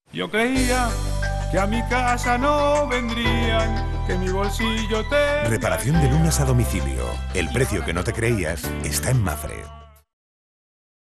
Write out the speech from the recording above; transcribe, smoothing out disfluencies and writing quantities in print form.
Yo creía que a mi casa no vendrían, que mi bolsillo te... Reparación de lunas a domicilio. El precio que no te creías está en Mapfre.